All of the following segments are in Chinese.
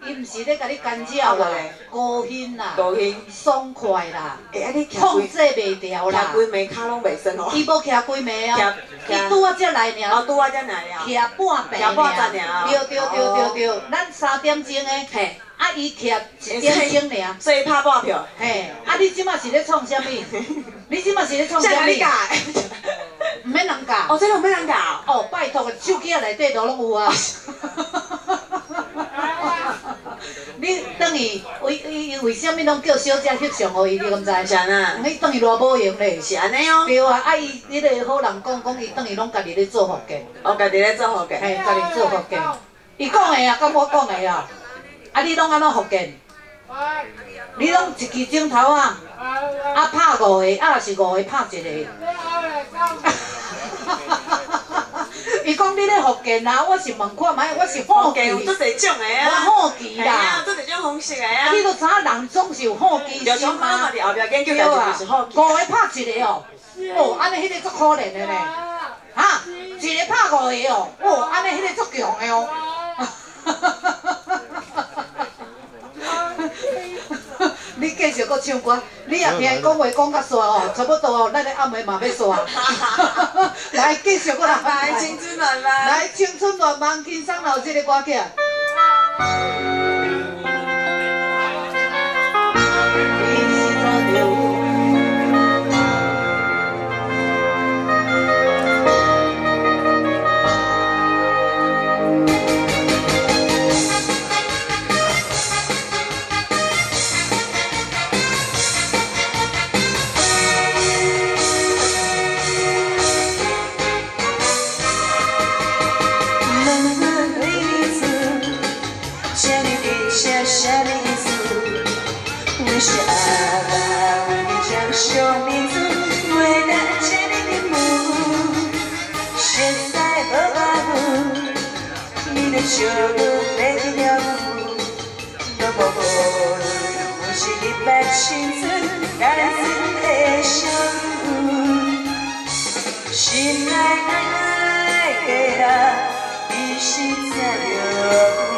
伊毋是咧甲你干扰啦，高兴啦，爽快啦， 哎，你控制袂掉啦， 徛规暝骹拢袂酸哦。 伊无徛规暝哦，伊拄啊才来尔， 哦，拄啊才来了， 徛半暝尔，对，咱3点钟诶， 嘿， 啊伊徛1点钟尔， 所以拍半票。 嘿，啊你即马是咧创啥物？你即马是咧创啥物？毋免人教。 哦，这个毋免人教。 哦，拜托，手机内底都拢有啊。你等于为什么拢叫小姐翕相互伊？你敢知？ 是安那？ 你等于偌无用咧。 是安尼哦。 对啊，啊伊迄个好人讲伊等于拢家己咧做福建。 哦，家己咧做福建。 嘿，家己做福建。伊讲的啊，甲我讲的啊。啊，你拢安怎福建？你拢一支钟头啊？啊，拍5个，啊，若是5个拍1个。伊讲你咧福建啊，我是问看卖，我是好奇。 有做侪种的啊。 我好奇啦。 做侪种方式的啊。 啊，你都知影人总是有好奇心嘛。 对啊。后壁研究代志就是好奇。 5个拍1个哦，哦，安尼迄个足可怜的咧。哈，1个拍5个哦，哦，安尼迄个足强的哦。你继续搁唱歌，你也听伊讲话讲甲煞哦，差不多哦，咱咧暗暝嘛要煞。来，继续搁来， 青春乱漫， 来青春乱漫，轻松老这个歌曲。 是阿爸为你讲述民族伟大千里的梦，现在无法度，你的旧路被了无，都无无，我是一般青春单纯的笑容，心爱的啦，一心在流。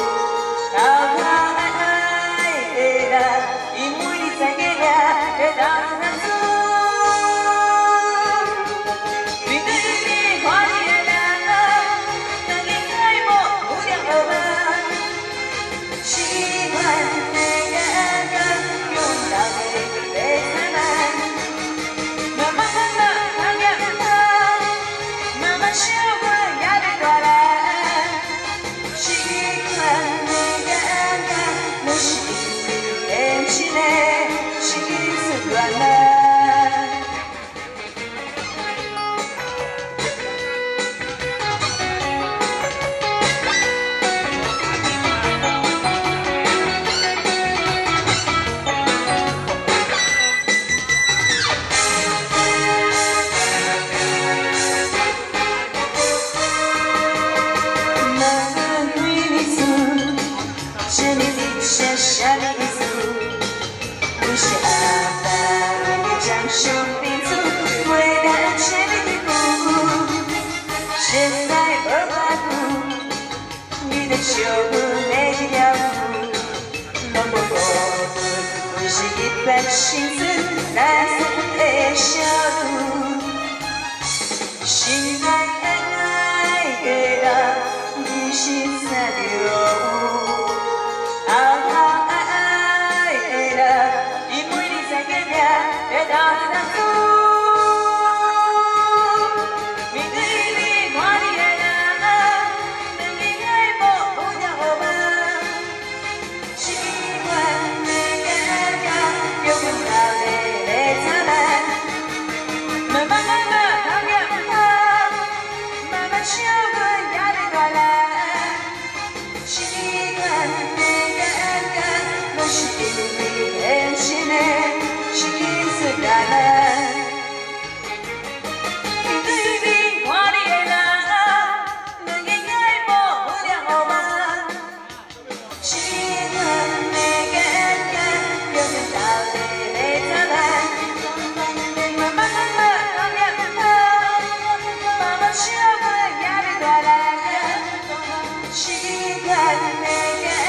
青春蓝色的笑容，心爱的人，你是在流。爱的人，因为你在给命，别到你那处。面对你看你的人，等你爱慕不了我们，喜欢的感觉，有分到的灿烂。慢慢慢慢讨厌他，慢慢习惯压力大了。习惯的感觉，都是因为变心的心碎大了。面对你看你的人，能给爱慕不了我们。习惯的感觉，有分到的灿烂。慢慢慢慢讨厌他，慢慢习惯压力大了。习惯的感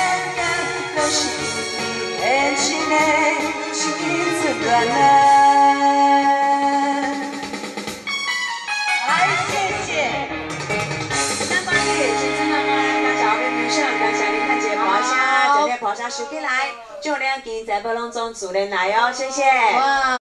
包厢收起来，祝两件在不隆中祝人来哦，谢谢。 哇。